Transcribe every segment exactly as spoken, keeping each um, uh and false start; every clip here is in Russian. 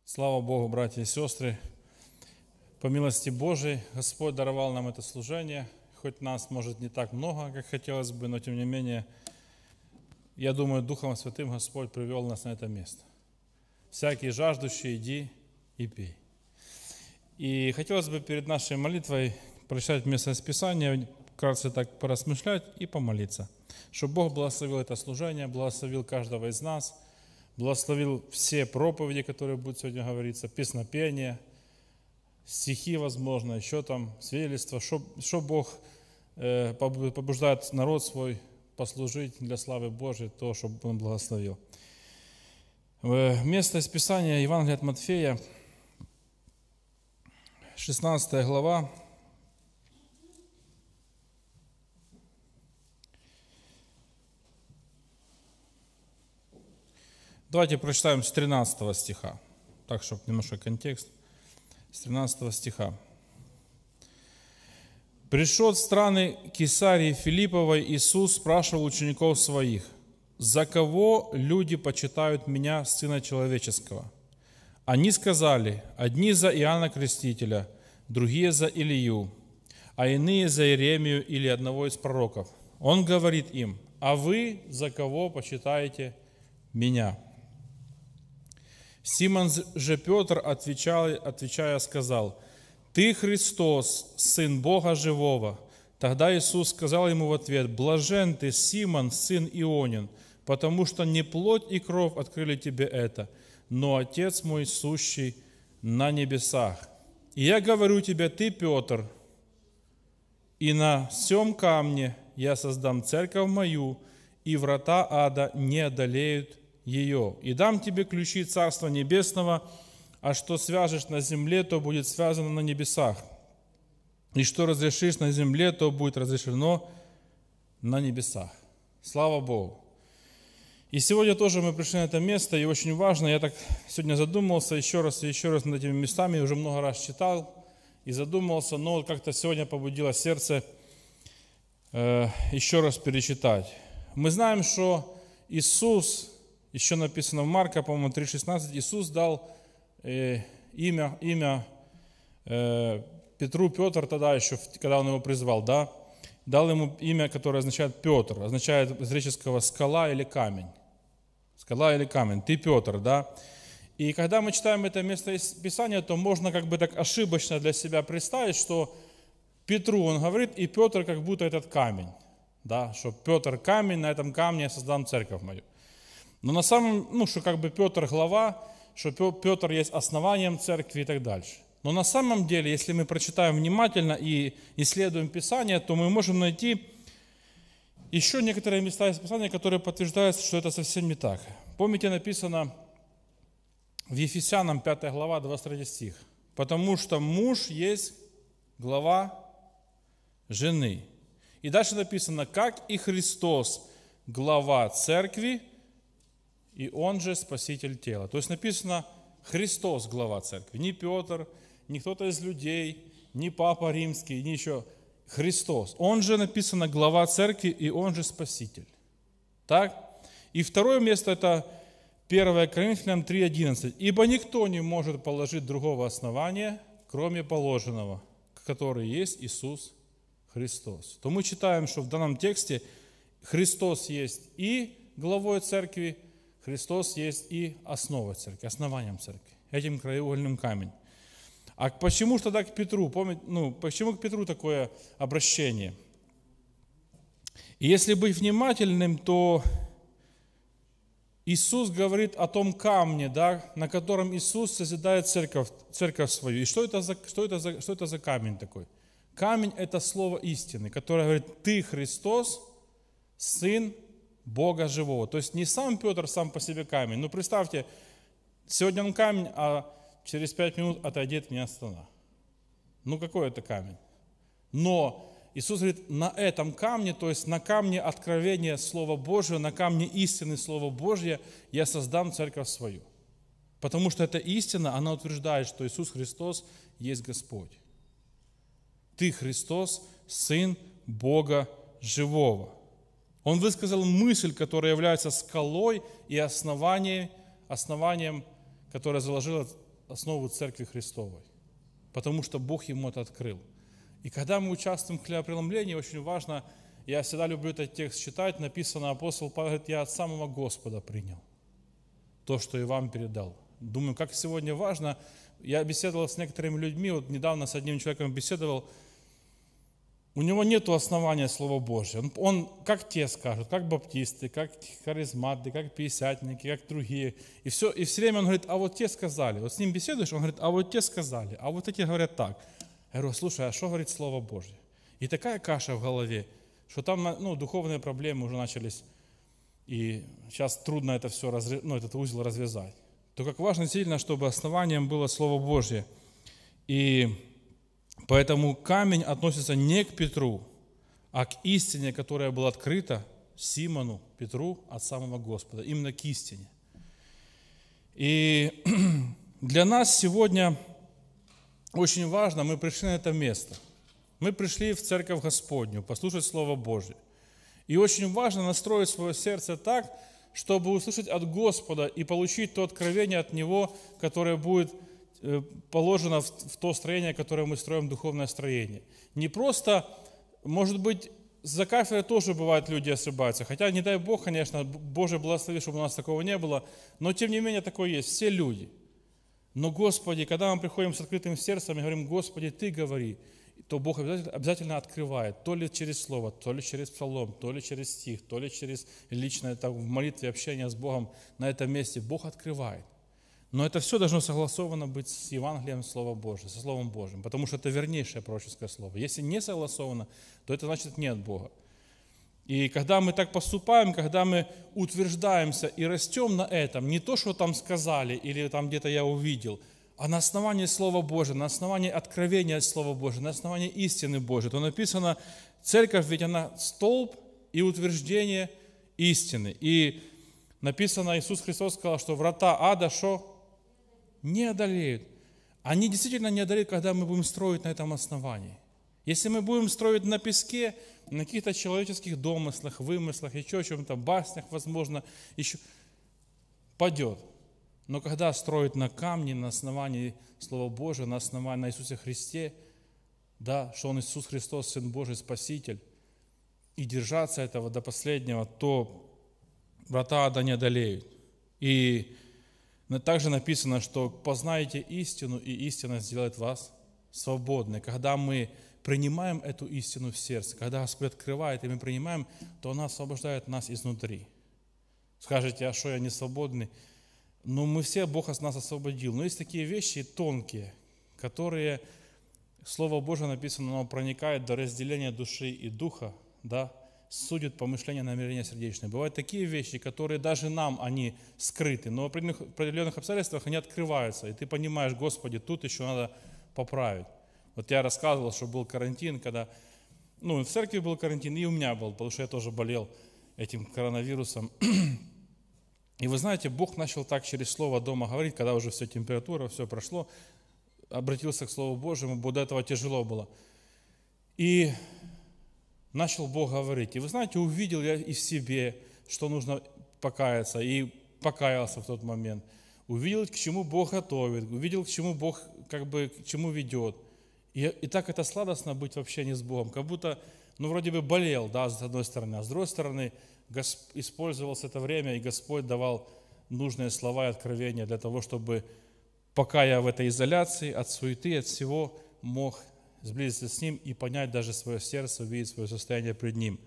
Слава Богу, братья и сестры! По милости Божией Господь даровал нам это служение. Хоть нас, может, не так много, как хотелось бы, но тем не менее, я думаю, Духом Святым Господь привел нас на это место. Всякий жаждущий, иди и пей. И хотелось бы перед нашей молитвой прочитать место из Писания, вкратце так поразмышлять и помолиться, чтобы Бог благословил это служение, благословил каждого из нас, благословил все проповеди, которые будут сегодня говориться, песнопения, стихи, возможно, еще там свидетельства, что, что Бог э, побуждает народ свой послужить для славы Божией, то, чтобы Он благословил. Место из Писания Евангелия от Матфея, шестнадцатая глава, давайте прочитаем с тринадцатого стиха, так, чтобы немножко контекст. С тринадцатого стиха. «Пришел в страны Кесарии Филипповой, Иисус спрашивал учеников своих: за кого люди почитают меня, Сына Человеческого? Они сказали: одни за Иоанна Крестителя, другие за Илию, а иные за Иеремию или одного из пророков. Он говорит им: а вы за кого почитаете меня? Симон же Петр, отвечал, отвечая, сказал: Ты Христос, Сын Бога Живого. Тогда Иисус сказал ему в ответ: Блажен ты, Симон, сын Ионин, потому что не плоть и кровь открыли тебе это, но Отец мой, сущий на небесах. И я говорю тебе, ты, Петр, и на сем камне я создам церковь мою, и врата ада не одолеют ее. И дам тебе ключи Царства Небесного, а что свяжешь на земле, то будет связано на небесах. И что разрешишь на земле, то будет разрешено на небесах». Слава Богу! И сегодня тоже мы пришли на это место, и очень важно, я так сегодня задумался еще раз и еще раз над этими местами, уже много раз читал и задумался, но как-то сегодня побудило сердце э, еще раз перечитать. Мы знаем, что Иисус, еще написано в Марка, по-моему, три шестнадцать, Иисус дал э, имя, имя э, Петру, Петр тогда еще, когда Он его призвал, да, дал ему имя, которое означает Петр, означает с греческого скала или камень. Скала или камень. Ты Петр, да. И когда мы читаем это место из Писания, то можно как бы так ошибочно для себя представить, что Петру он говорит, и Петр как будто этот камень, да, что Петр камень, на этом камне я создам церковь мою. Но на самом, ну, что как бы Петр глава, что Петр есть основанием церкви и так дальше. Но на самом деле, если мы прочитаем внимательно и исследуем Писание, то мы можем найти еще некоторые места из Писания, которые подтверждают, что это совсем не так. Помните, написано в Ефесянам пятая глава, двадцать третий стих. «Потому что муж есть глава жены». И дальше написано: «Как и Христос глава церкви, и Он же спаситель тела». То есть написано Христос глава церкви. Не Петр, не кто-то из людей, не Папа Римский, не еще. Христос. Он же написано глава церкви, и Он же спаситель. Так? И второе место это первое Коринфянам три одиннадцать. «Ибо никто не может положить другого основания, кроме положенного, который есть Иисус Христос». То мы читаем, что в данном тексте Христос есть и главой церкви, Христос есть и основой церкви, основанием церкви, этим краеугольным камнем. А почему же тогда к Петру? Помните, ну, почему к Петру такое обращение? И если быть внимательным, то Иисус говорит о том камне, да, на котором Иисус созидает церковь, церковь свою. И что это, за, что, это за, что это за камень такой? Камень – это слово истины, которое говорит: «Ты, Христос, Сын Бога Живого». То есть не сам Петр сам по себе камень. Ну, представьте, сегодня он камень, а через пять минут отойдет от меня стена. Ну, какой это камень? Но Иисус говорит, на этом камне, то есть на камне откровения Слова Божьего, на камне истины Слова Божьего я создам церковь свою. Потому что эта истина, она утверждает, что Иисус Христос есть Господь. Ты, Христос, Сын Бога Живого. Он высказал мысль, которая является скалой и основанием, основанием которое заложила основу Церкви Христовой, потому что Бог ему это открыл. И когда мы участвуем в хлебопреломлении, очень важно, я всегда люблю этот текст читать, написано, апостол Павел говорит, я от самого Господа принял то, что и вам передал. Думаю, как сегодня важно, я беседовал с некоторыми людьми, вот недавно с одним человеком беседовал, у него нет основания Слова Божьего. Он, он, как те скажут, как баптисты, как харизматы, как пятидесятники, как другие. И все, и все время он говорит, а вот те сказали. Вот с ним беседуешь, он говорит, а вот те сказали, а вот эти говорят так. Я говорю, слушай, а что говорит Слово Божье? И такая каша в голове, что там ну, духовные проблемы уже начались. И сейчас трудно это все, разрез... ну, этот узел развязать. То как важно сильно, чтобы основанием было Слово Божье. И поэтому камень относится не к Петру, а к истине, которая была открыта Симону, Петру от самого Господа. Именно к истине. И для нас сегодня очень важно, мы пришли на это место. Мы пришли в Церковь Господню, послушать Слово Божье. И очень важно настроить свое сердце так, чтобы услышать от Господа и получить то откровение от Него, которое будет положено в то строение, которое мы строим, духовное строение. Не просто, может быть, за кафедрой тоже бывают люди ошибаются, хотя, не дай Бог, конечно, Боже благослови, чтобы у нас такого не было, но тем не менее такое есть, все люди. Но, Господи, когда мы приходим с открытым сердцем и говорим, Господи, Ты говори, то Бог обязательно, обязательно открывает, то ли через Слово, то ли через Псалом, то ли через стих, то ли через личное там, в молитве общение с Богом на этом месте. Бог открывает. Но это все должно согласовано быть с Евангелием Слова Божьего, со Словом Божьим, потому что это вернейшее пророческое слово. Если не согласовано, то это значит нет Бога. И когда мы так поступаем, когда мы утверждаемся и растем на этом, не то, что там сказали или там где-то я увидел, а на основании Слова Божьего, на основании откровения Слова Божьего, на основании истины Божьей, то написано, церковь ведь она столб и утверждение истины. И написано, Иисус Христос сказал, что врата ада что? Не одолеют. Они действительно не одолеют, когда мы будем строить на этом основании. Если мы будем строить на песке, на каких-то человеческих домыслах, вымыслах, еще чем-то, баснях, возможно, еще падет. Но когда строить на камне, на основании Слова Божьего, на основании на Иисусе Христе, да, что Он Иисус Христос, Сын Божий, Спаситель, и держаться этого до последнего, то врата ада не одолеют. И также написано, что познаете истину, и истина сделает вас свободны. Когда мы принимаем эту истину в сердце, когда Господь открывает, и мы принимаем, то она освобождает нас изнутри. Скажете, а что я не свободный? Ну, мы все, Бог нас освободил. Но есть такие вещи тонкие, которые, Слово Божие написано, оно проникает до разделения души и духа, да, судит помышления, намерения сердечные. Бывают такие вещи, которые даже нам, они скрыты, но в определенных, определенных обстоятельствах они открываются. И ты понимаешь, Господи, тут еще надо поправить. Вот я рассказывал, что был карантин, когда, ну, в церкви был карантин, и у меня был, потому что я тоже болел этим коронавирусом. И вы знаете, Бог начал так через Слово дома говорить, когда уже все, температура, все прошло, обратился к Слову Божьему, бо до этого тяжело было. И начал Бог говорить. И вы знаете, увидел я и в себе, что нужно покаяться, и покаялся в тот момент. Увидел, к чему Бог готовит, увидел, к чему Бог как бы, к чему ведет. И, и так это сладостно быть в общении с Богом, как будто, ну, вроде бы болел, да, с одной стороны, а с другой стороны, Госп... использовалось это время, и Господь давал нужные слова и откровения для того, чтобы, пока я в этой изоляции, от суеты, от всего, мог сблизиться с Ним и понять даже свое сердце, увидеть свое состояние пред Ним.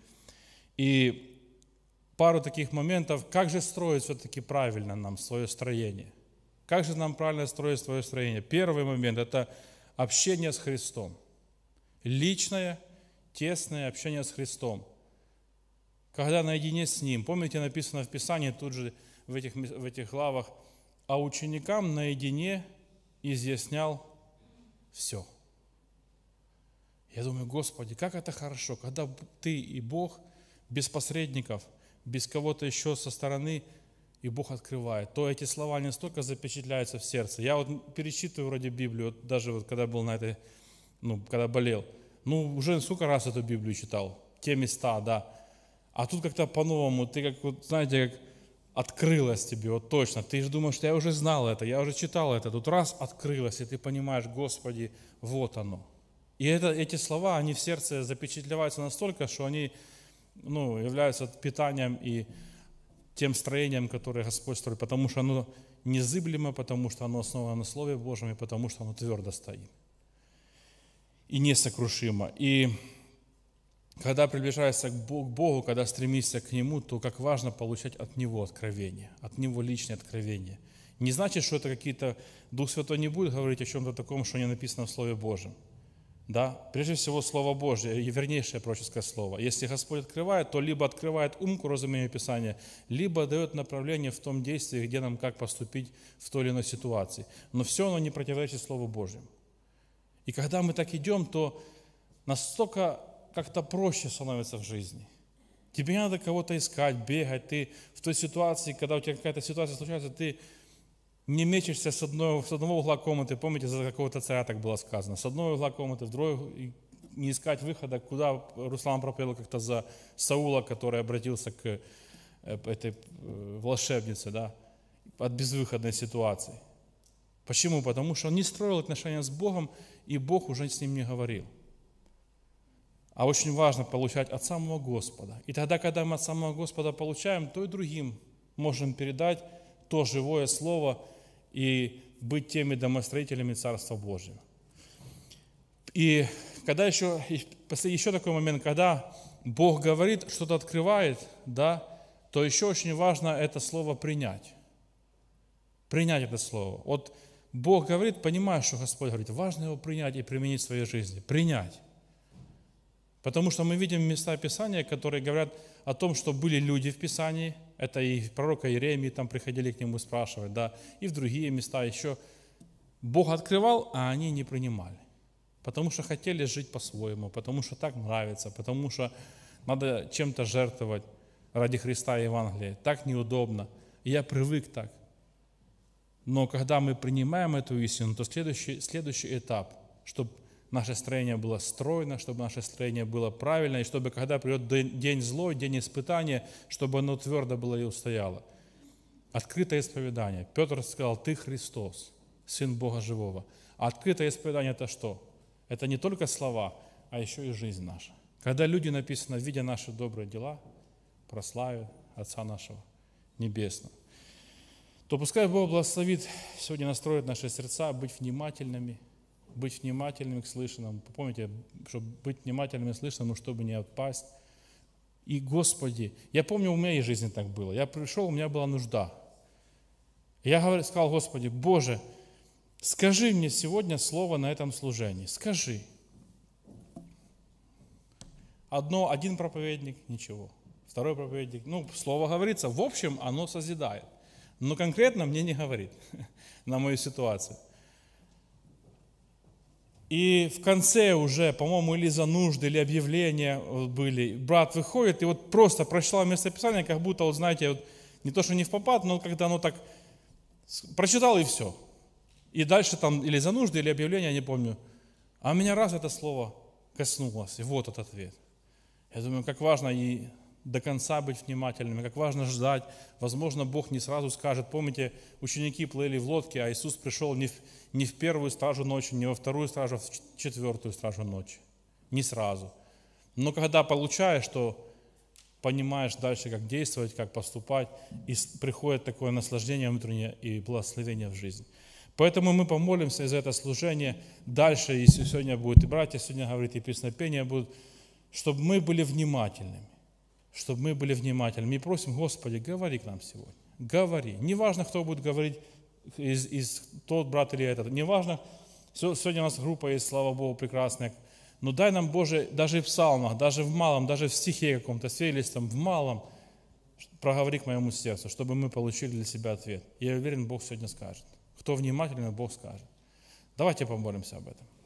И пару таких моментов, как же строить все-таки правильно нам свое строение? Как же нам правильно строить свое строение? Первый момент – это общение с Христом. Личное, тесное общение с Христом. Когда наедине с Ним. Помните, написано в Писании, тут же в этих, в этих главах, а ученикам наедине изъяснял все. Я думаю, Господи, как это хорошо, когда Ты и Бог без посредников, без кого-то еще со стороны, и Бог открывает, то эти слова не столько запечатляются в сердце. Я вот перечитываю вроде Библию, вот даже вот когда был на этой, ну, когда болел, ну, уже сколько раз эту Библию читал, те места, да. А тут как-то по-новому, ты как, вот, знаете, как открылось тебе, вот точно. Ты же думаешь, что я уже знал это, я уже читал это. Тут раз открылось, и ты понимаешь, Господи, вот оно. И это, эти слова, они в сердце запечатлеваются настолько, что они ну, являются питанием и тем строением, которое Господь строит, потому что оно незыблемо, потому что оно основано на Слове Божьем, и потому что оно твердо стоит. И несокрушимо. И когда приближаешься к Богу, когда стремишься к Нему, то как важно получать от Него откровение, от Него личное откровение. Не значит, что это какие-то... Дух Святой не будет говорить о чем-то таком, что не написано в Слове Божьем. Да? Прежде всего, Слово Божье, вернейшее пророческое слово. Если Господь открывает, то либо открывает ум к разумению Писания, либо дает направление в том действии, где нам как поступить в той или иной ситуации. Но все оно не противоречит Слову Божьему. И когда мы так идем, то настолько как-то проще становится в жизни. Тебе не надо кого-то искать, бегать. Ты в той ситуации, когда у тебя какая-то ситуация случается, ты не мечешься с одного, с одного угла комнаты. Помните, за какого-то царя так было сказано. С одного угла комнаты в другой, не искать выхода, куда Руслан проповедовал как-то за Саула, который обратился к этой волшебнице, да, от безвыходной ситуации. Почему? Потому что он не строил отношения с Богом, и Бог уже с ним не говорил. А очень важно получать от самого Господа. И тогда, когда мы от самого Господа получаем, то и другим можем передать то живое слово и быть теми домостроителями Царства Божьего. И когда еще, еще такой момент, когда Бог говорит, что-то открывает, да, то еще очень важно это слово принять. Принять это слово. Вот Бог говорит, понимаешь, что Господь говорит, важно его принять и применить в своей жизни. Принять. Потому что мы видим места Писания, которые говорят о том, что были люди в Писании, это и пророка Иеремии, там приходили к нему спрашивать, да, и в другие места еще. Бог открывал, а они не принимали. Потому что хотели жить по-своему, потому что так нравится, потому что надо чем-то жертвовать ради Христа и Евангелия. Так неудобно. И я привык так. Но когда мы принимаем эту истину, то следующий, следующий этап, чтобы наше строение было стройно, чтобы наше строение было правильно, и чтобы, когда придет день злой, день испытания, чтобы оно твердо было и устояло. Открытое исповедание. Петр сказал, ты Христос, Сын Бога Живого. А открытое исповедание – это что? Это не только слова, а еще и жизнь наша. Когда люди, написано, видя наши добрые дела, прославят Отца нашего Небесного. То пускай Бог благословит сегодня настроить наши сердца, быть внимательными, быть внимательными к слышанному. Помните, чтобы быть внимательными к слышанному, чтобы не отпасть. И, Господи, я помню, у моей жизни так было. Я пришел, у меня была нужда. Я сказал, Господи, Боже, скажи мне сегодня слово на этом служении. Скажи. Одно, один проповедник, ничего. Второй проповедник, ну, слово говорится, в общем, оно созидает. Но конкретно мне не говорит на мою ситуацию. И в конце уже, по-моему, или за нужды, или объявления были, брат выходит и вот просто прочитал местописание, как будто, вот знаете, вот, не то, что не в попад, но когда оно так прочитал и все. И дальше там или за нужды, или объявления, я не помню. А меня раз это слово коснулось, и вот этот ответ. Я думаю, как важно и до конца быть внимательными, как важно ждать. Возможно, Бог не сразу скажет. Помните, ученики плыли в лодке, а Иисус пришел не в, не в первую стражу ночи, не во вторую стражу, а в четвертую стражу ночи. Не сразу. Но когда получаешь, то понимаешь дальше, как действовать, как поступать, и приходит такое наслаждение внутреннее и благословение в жизнь. Поэтому мы помолимся за это служение. Дальше, если сегодня будет и братья, сегодня говорит, и песнопения будут, чтобы мы были внимательными. Чтобы мы были внимательными. И просим, Господи, говори к нам сегодня. Говори. Неважно, кто будет говорить, из, из тот брат или этот. Неважно, сегодня у нас группа есть, слава Богу, прекрасная. Но дай нам, Боже, даже в псалмах, даже в малом, даже в стихе каком-то, свидетельством, в малом, проговори к моему сердцу, чтобы мы получили для себя ответ. Я уверен, Бог сегодня скажет. Кто внимательный, Бог скажет. Давайте помолимся об этом.